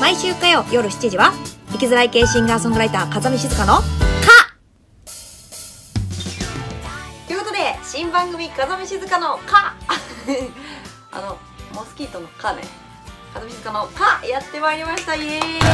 毎週火曜夜7時は生きづらい系シンガーソングライター風見静香の「か」ということで、新番組風見静香の「か」モスキートの「か」ね、風見静香の「か」やってまいりました。イエーイ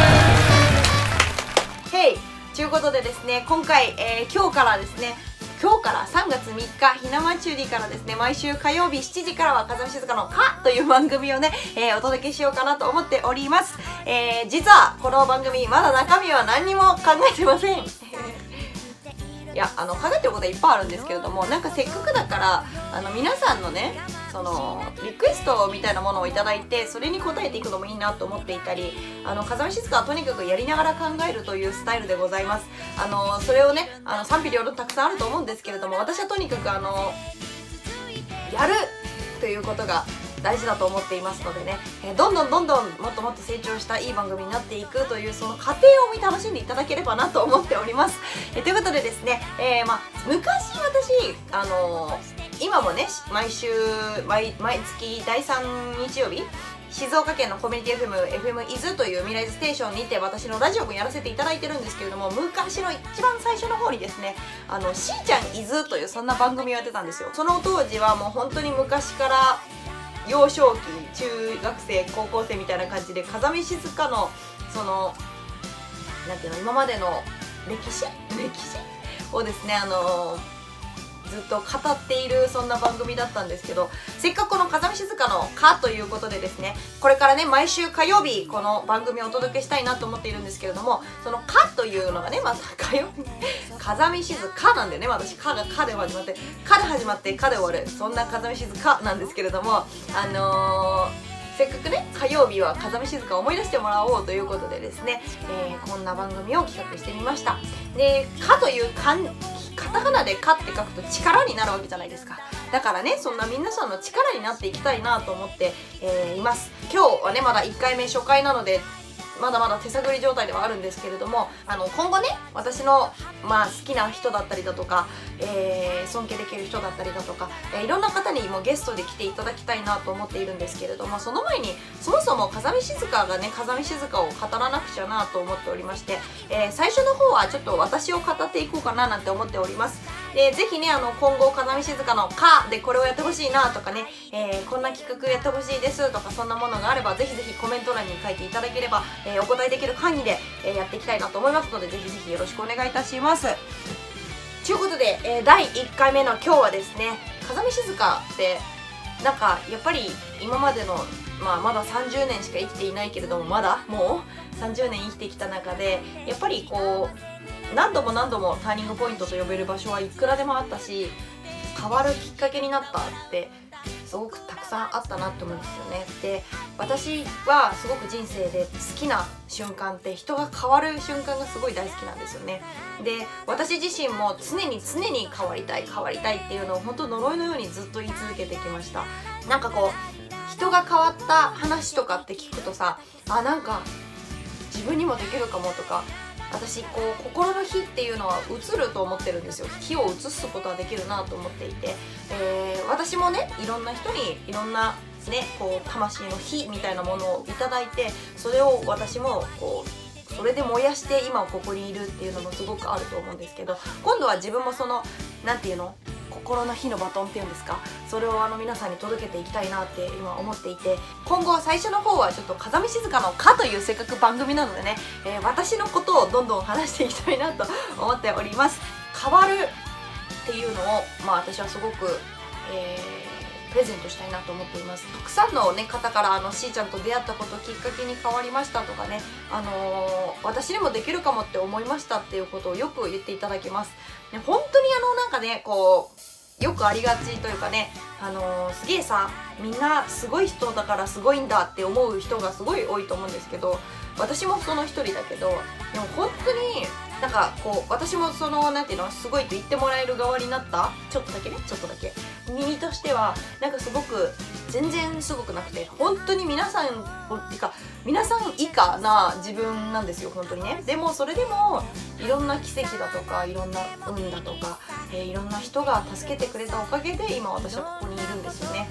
ヘイということでですね、今回、今日からですね、今日から3月3日ひなまちゅりからですね、毎週火曜日7時からは風見静香の「か」という番組をね、お届けしようかなと思っております。実はこの番組まだ中身は何にも考えてませんいや考えてることはいっぱいあるんですけれども、なんかせっかくだから皆さんのね、そのリクエストみたいなものをいただいて、それに応えていくのもいいなと思っていたり、風見静香はとにかくやりながら考えるというスタイルでございます。それをね賛否両論たくさんあると思うんですけれども、私はとにかくやるということが大事だと思っていますのでね、どんどんもっともっと成長したいい番組になっていくという、その過程を楽しんでいただければなと思っております。ということでですね、昔私今もね毎月第3日曜日静岡県のコミュニティ FM 伊豆という未来ズステーションにて私のラジオをやらせていただいてるんですけれども、昔の一番最初の方にですね、しーちゃん伊豆というそんな番組をやってたんですよ。その当時はもう本当に昔から幼少期、中学生、高校生みたいな感じで風見静香のそのなんていうの、今までの歴史をですねずっと語っているそんな番組だったんですけど、せっかくこの風見静香の「か」ということでですね、これからね毎週火曜日この番組をお届けしたいなと思っているんですけれども、その「か」というのがね、また火曜日風見静香なんでね、私「か」が「か」で始まって「か」で始まって「か」で終わる、そんな風見静香なんですけれども、せっかくね火曜日は風見静香を思い出してもらおうということでですね、こんな番組を企画してみました。で「か」というカタカナで「か」って書くと力になるわけじゃないですか。だからね、そんな皆さんの力になっていきたいなと思って、います。今日はねまだ1回目初回なのでまだまだ手探り状態ではあるんですけれども、今後ね私の、好きな人だったりだとか、尊敬できる人だったりだとか、いろんな方にもゲストで来ていただきたいなと思っているんですけれども、その前にそもそも風見静香がね風見静香を語らなくちゃなと思っておりまして、最初の方はちょっと私を語っていこうかななんて思っております。でぜひね今後風見静香の「か」でこれをやってほしいなとかね、こんな企画やってほしいですとか、そんなものがあればぜひぜひコメント欄に書いていただければ、お答えできる範囲で、やっていきたいなと思いますので、ぜひぜひよろしくお願いいたします。ということで、第1回目の今日はですね、風見静香ってなんかやっぱり今までの、まだ30年しか生きていないけれども、まだもう30年生きてきた中でやっぱりこう何度もターニングポイントと呼べる場所はいくらでもあったし、変わるきっかけになったってすごくたくさんあったなって思うんですよね。で私はすごく人生で好きな瞬間って人が変わる瞬間がすごい大好きなんですよね。で私自身も常に変わりたいっていうのを本当呪いのようにずっと言い続けてきました。なんかこう人が変わった話とかって聞くとさ、なんか自分にもできるかもとか、私こう心の火っていうのは移ると思ってるんですよ。火を移すことはできるなと思っていて、私もねいろんな人にいろんなねこう魂の火みたいなものをいただいて、それを私もこうそれで燃やして今ここにいるっていうのもすごくあると思うんですけど、今度は自分もそのなんていうの、心の火のバトンっていうんですか、それを皆さんに届けていきたいなって今思っていて、今後最初の方はちょっと風見静香の「か」というせっかく番組なのでね、私のことをどんどん話していきたいなと思っております。変わるっていうのを私はすごく、プレゼントしたいなと思っています。たくさんの、方からしーちゃんと出会ったことをきっかけに変わりましたとかね、私にもできるかもって思いましたっていうことをよく言っていただきます。本当になんかねこうよくありがちというかね、すげえさみんなすごい人だからすごいんだって思う人がすごい多いと思うんですけど、私もその一人だけど、でも本当になんかこう私もそのなんていうのすごいと言ってもらえる側になったちょっとだけ身としてはなんかすごく全然すごくなくて、本当に皆さんっていうか皆さん以下な自分なんですよ本当にね。でもそれでもいろんな奇跡だとかいろんな運だとか、いろんな人が助けてくれたおかげで今私はここにいるんですよね。だ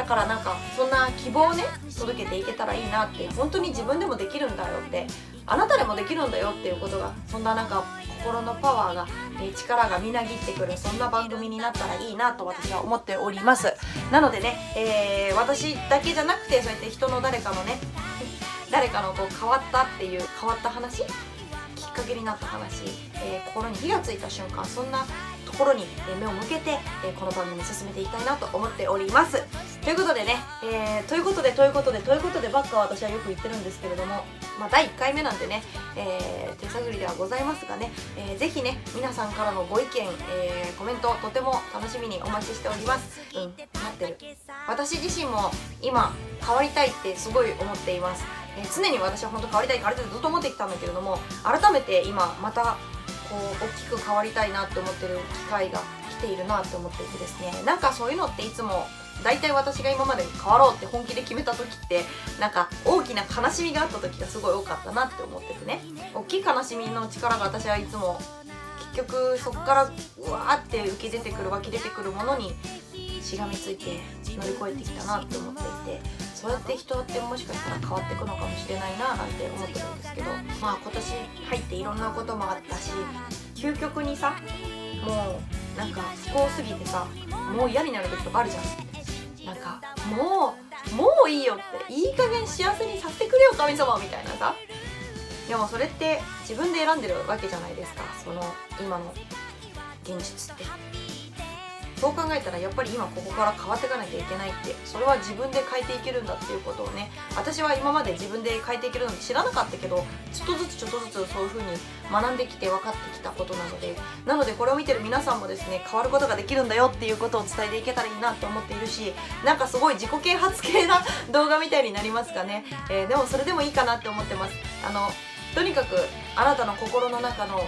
だからなんかそんな希望をね届けていけたらいいなって、本当に自分でもできるんだよって、あなたでもできるんだよっていうことが、そんななんか心のパワーが、力がみなぎってくる、そんな番組になったらいいなと私は思っております。なのでね、私だけじゃなくて、そうやって人の誰かのね誰かのこう変わったっていう変わった話、きっかけになった話、心に火がついた瞬間、そんなところに目を向けて、この番組進めていきたいなと思っております。ということでね、ということでばっかは私はよく言ってるんですけれども、第1回目なんでね、手探りではございますがね、ぜひね皆さんからのご意見、コメントとても楽しみにお待ちしております。待ってる。私自身も今変わりたいってすごい思っています。常に私は本当変わりたいずっと思ってきたんだけれども、改めて今またこう大きく変わりたいなって思ってる機会が来ているなって思っていてですね、なんかそういうのっていつも大体私が今まで変わろうって本気で決めた時って、なんか大きな悲しみがあった時がすごい多かったなって思っててね、大きい悲しみの力が私はいつも結局そこからうわーって浮き出てくる湧き出てくるものにしがみついて乗り越えてきたなって思っていて、そうやって人ってもしかしたら変わっていくのかもしれないななんて思ってるんですけど、今年入っていろんなこともあったし、究極にさ、もうなんか不幸すぎてさ、もう嫌になる時とかあるじゃん。なんかもういいよって、いい加減幸せにさせてくれよ神様みたいなさ。でもそれって自分で選んでるわけじゃないですか、その今の現実って。そう考えたらやっぱり今ここから変わっていかなきゃいけないって、それは自分で変えていけるんだっていうことをね、私は今まで自分で変えていけるのって知らなかったけど、ちょっとずつそういう風に学んできて分かってきたことなのでこれを見てる皆さんもですね、変わることができるんだよっていうことを伝えていけたらいいなと思っているし、なんかすごい自己啓発系な動画みたいになりますがね、でもそれでもいいかなって思ってます。とにかくあなたの心の中の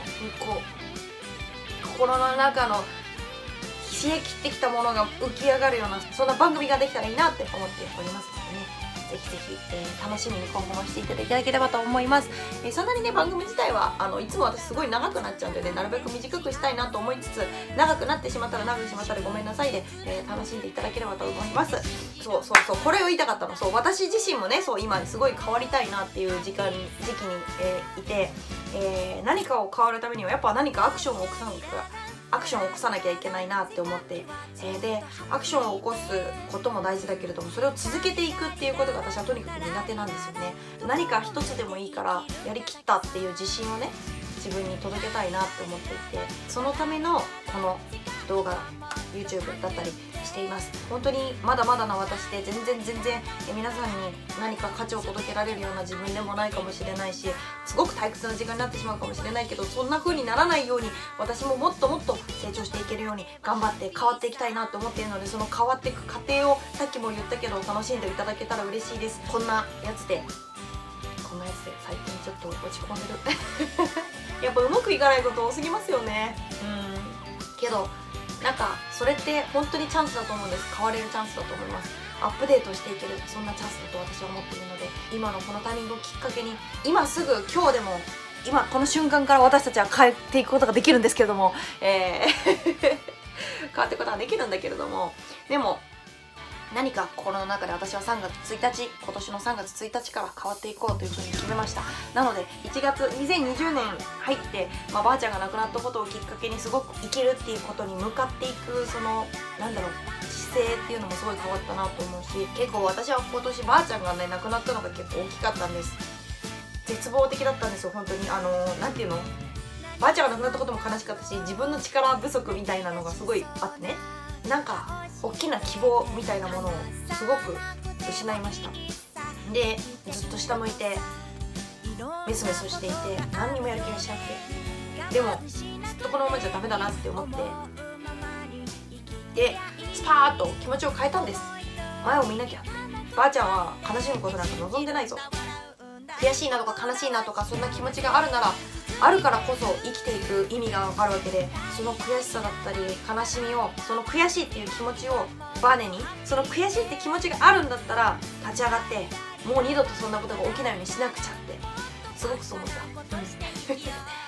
冷え切ってきたものが浮き上がるような、そんな番組ができたらいいなって思っておりますのでね、ぜひぜひ、楽しみに今後もしていただければと思います。そんなにね番組自体はいつも私すごい長くなっちゃうんでね、なるべく短くしたいなと思いつつ、長くなってしまったらごめんなさいで、楽しんでいただければと思います。そうこれを言いたかったの。そう、私自身もね、そう今すごい変わりたいなっていう時期に、いて、何かを変わるためにはやっぱ何かアクションを起こさなきゃいけないなって思って、でアクションを起こすことも大事だけれども、それを続けていくっていうことが私はとにかく苦手なんですよね。何か一つでもいいからやりきったっていう自信をね自分に届けたいなって思っていて、そのためのこの動画 YouTube だったりしています。本当にまだまだな私で全然皆さんに何か価値を届けられるような自分でもないかもしれないし、すごく退屈な時間になってしまうかもしれないけど、そんな風にならないように私ももっと成長していけるように頑張って変わっていきたいなと思っているので、その変わっていく過程をさっきも言ったけど楽しんでいただけたら嬉しいです。こんなやつで最近ちょっと落ち込んでるやっぱうまくいかないこと多すぎますよね。けどなんかそれって本当にチャンスだと思うんです。変われるチャンスだと思います。アップデートしていける、そんなチャンスだと私は思っているので、今のこのタイミングをきっかけに、今すぐ今日でも今この瞬間から私たちは変えていくことができるんですけれども、変わっていくことができるんだけれども、でも何か心の中で私は今年の3月1日から変わっていこうというふうに決めました。なので2020年入って、ばあちゃんが亡くなったことをきっかけにすごく生きるっていうことに向かっていく、その姿勢っていうのもすごい変わったなと思うし、結構私は今年ばあちゃんがね亡くなったのが結構大きかったんです。絶望的だったんですよ本当に。なんていうの、ばあちゃんが亡くなったことも悲しかったし、自分の力不足みたいなのがすごいあってね、なんか大きな希望みたいなものをすごく失いました。でずっと下向いてメソメソしていて、何にもやる気がしなくて、でもずっとこのままじゃダメだなって思って、でスパーッと気持ちを変えたんです。前を見なきゃって、ばあちゃんは悲しむことなんか望んでないぞ、悔しいなとか悲しいなとかそんな気持ちがあるならあるからこそ生きていく意味があるわけで、その悔しさだったり悲しみを、その悔しいっていう気持ちをバネに、その悔しいって気持ちがあるんだったら立ち上がってもう二度とそんなことが起きないようにしなくちゃってすごくそう思った。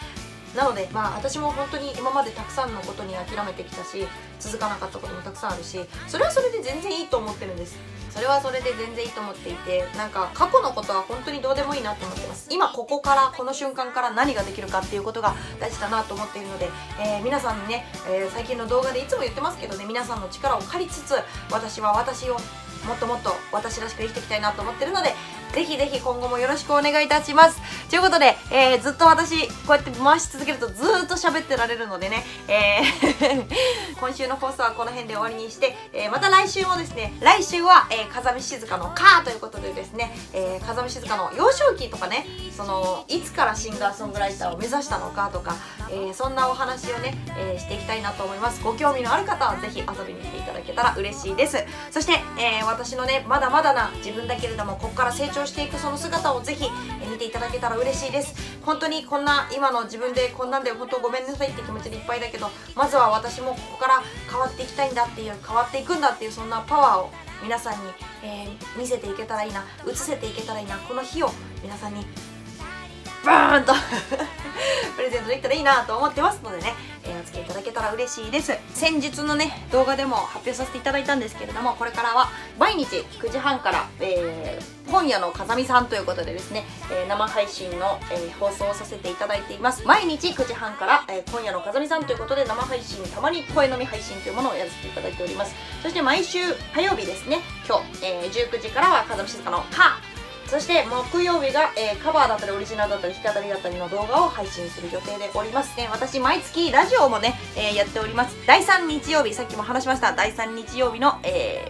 なので私も本当に今までたくさんのことに諦めてきたし、続かなかったこともたくさんあるし、それはそれで全然いいと思ってるんです。それはそれで全然いいと思っていて、なんか過去のことは本当にどうでもいいなと思ってます。今ここからこの瞬間から何ができるかっていうことが大事だなと思っているので、皆さんにね、最近の動画でいつも言ってますけどね、皆さんの力を借りつつ、私は私をもっともっと私らしく生きていきたいなと思ってるので、ぜひぜひ今後もよろしくお願いいたします。ということで、ずっと私こうやって回し続けるとずーっと喋ってられるのでね、今週の放送はこの辺で終わりにして、また来週もですね、来週は、風見静香のカーということでですね、風見静香の幼少期とかね、いつからシンガーソングライターを目指したのかとか、そんなお話をね、していきたいなと思います。ご興味のある方はぜひ遊びに来ていただけたら嬉しいです。そして、私のね、まだまだな自分だけれどもここから成長していくその姿をぜひ見ていただけたら嬉しいです。本当にこんな今の自分でこんなんで本当ごめんなさいって気持ちでいっぱいだけど、まずは私もここから変わっていきたいんだっていう、変わっていくんだっていう、そんなパワーを皆さんに、見せていけたらいいな、映せていけたらいいな、この日を皆さんにバーンとプレゼントできたらいいなと思ってますのでね、お付き合いいただけたら嬉しいです。先日のね動画でも発表させていただいたんですけれども、これからは毎日9時半から、今夜の風見さんということでですね、生配信の、放送をさせていただいています。毎日9時半から、今夜の風見さんということで生配信、たまに声飲み配信というものをやらせていただいております。そして毎週火曜日ですね、今日、19時からは風見静香の「は」、そして木曜日が、カバーだったりオリジナルだったり弾き語りだったりの動画を配信する予定でおりますね。私毎月ラジオもね、やっております。第3日曜日、さっきも話しました第3日曜日の、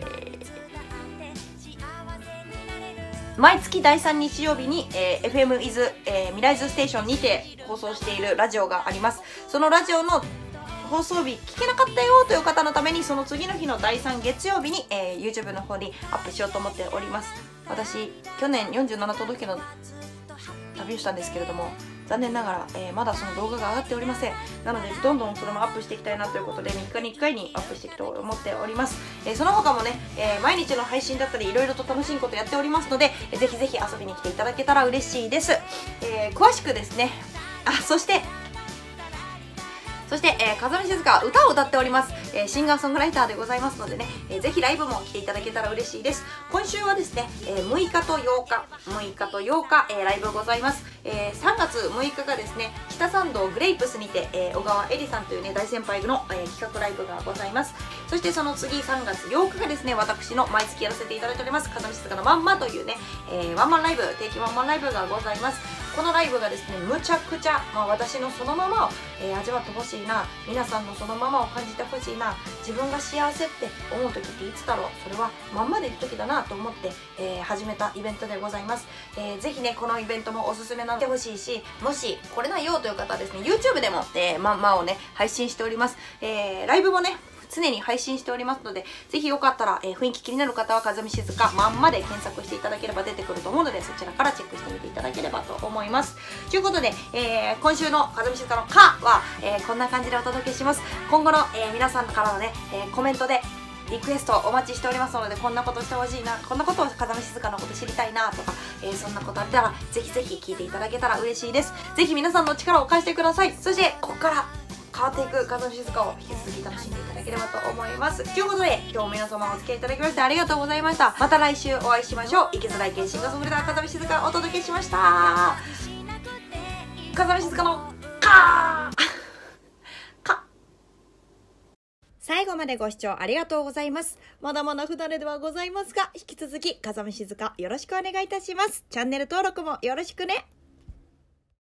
毎月第3日曜日に、FM 伊豆、未来図ステーションにて放送しているラジオがあります。そのラジオの放送日聞けなかったよという方のために、その次の日の第3月曜日に、YouTube の方にアップしようと思っております。私去年47都道府県の旅をしたんですけれども、残念ながら、まだその動画が上がっておりません。なのでどんどんそれもアップしていきたいなということで、3日に1回にアップしていくと思っております。その他もね、毎日の配信だったりいろいろと楽しいことやっておりますので、ぜひぜひ遊びに来ていただけたら嬉しいです。詳しくですね、そして風見静香は歌を歌っております。シンガーソングライターでございますのでね、ぜひライブも来ていただけたら嬉しいです。今週はですね、6日と8日、ライブございます。3月6日がですね、北参道グレイプスにて、小川恵里さんというね大先輩の、企画ライブがございます。そしてその次3月8日がですね、私の毎月やらせていただいております風見静香のまんまというね、ワンマンライブ、定期ワンマンライブがございます。このライブがですね、むちゃくちゃ、私のそのままを、味わってほしいな、皆さんのそのままを感じてほしいな、自分が幸せって思う時っていつだろう、それはまんまでいる時だなと思って、始めたイベントでございます。ぜひねこのイベントもおすすめなのでほしいし、もし来れないよという方はですね、 YouTube でも、まんまをね配信しております。ライブもね常に配信しておりますので、ぜひよかったら、雰囲気気になる方は風見静香まんまで検索していただければ出てくると思うので、そちらからチェックしてみていただければと思います。ということで、今週の風見静香の「か」は、こんな感じでお届けします。今後の、皆さんからのね、コメントでリクエストお待ちしておりますので、こんなことしてほしいな、こんなことを風見静香のこと知りたいなとか、そんなことあったらぜひぜひ聞いていただけたら嬉しいです。ぜひ皆さんの力を貸してください。そしてここから変わっていく風見静香を引き続き楽しんでいただければと思います。ということで今日も皆様お付き合いいただきましてありがとうございました。また来週お会いしましょう。生きづらい系シンガーソングライター風見静香がお届けしました。風見静香のか最後までご視聴ありがとうございます。まだまだ不慣れではございますが、引き続き風見静香よろしくお願いいたします。チャンネル登録もよろしくね。